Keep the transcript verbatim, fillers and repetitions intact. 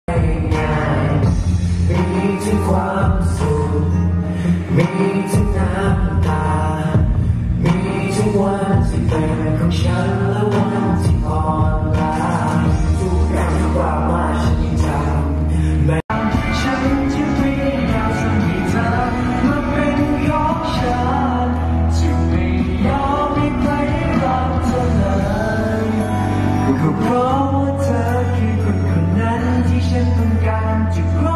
มีทั้งความสุขมีทั้งน้ำตามีทั้งวันที่เป็นของฉันและวันที่อ่อนล้าทุกอย่างที่ว่ามาฉันยังจำแม้ฉันจะพยายามทำให้เธอมาเป็นของฉันจะไม่ยอมให้ใครรักเธอเลยก็เพราะว่าเธอคือคนคนนั้นที่ฉันต้องการจะ